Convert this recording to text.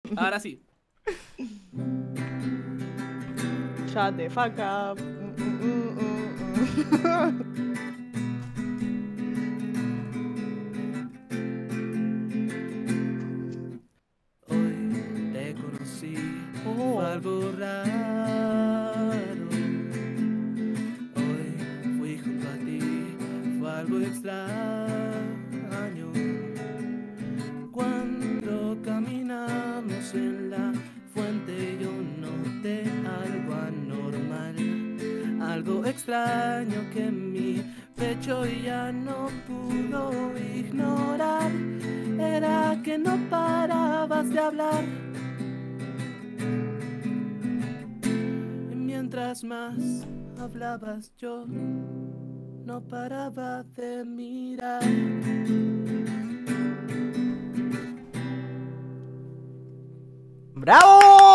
Ahora sí. Shut the fuck up. Hoy te conocí, fue Oh. algo raro. Hoy fui junto a ti, fue algo extraño. Cuando caminamos en la fuente yo noté algo anormal, algo extraño que en mi pecho ya no pudo ignorar. Era que no parabas de hablar. Y mientras más hablabas yo no paraba de mirar. ¡Bravo!